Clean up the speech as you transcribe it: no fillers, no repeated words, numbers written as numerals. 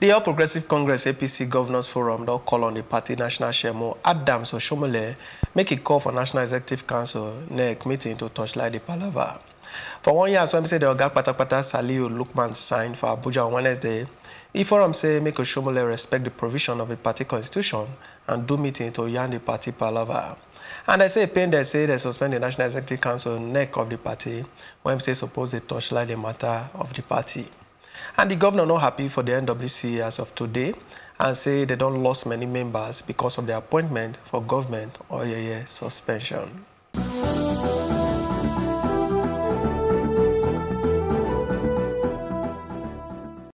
The All Progressive Congress APC Governors Forum don't call on the party national chairman Adams Oshiomhole make a call for National Executive Council NEC meeting to touchlight the palaver. For 1 year, so say the Oga Patapata Saliu Lukman signed for Abuja on Wednesday. The forum say make Oshiomhole respect the provision of the party constitution and do meeting to yarn the party palaver. And they say they say they suspend the National Executive Council NEC of the party when say suppose they touchlight the matter of the party. And the governor not happy for the NWC as of today and say they don't lost many members because of the appointment for government or suspension.